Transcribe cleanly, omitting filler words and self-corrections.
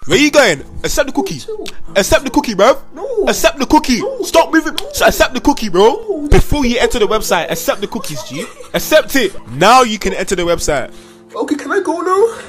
Where you going? Accept the cookie. Accept the cookie, bro. No. Accept the cookie. No. Stop moving. So accept the cookie, bro. No. Before you enter the website, accept the cookies, G. Accept it. Now you can enter the website. Okay, can I go now?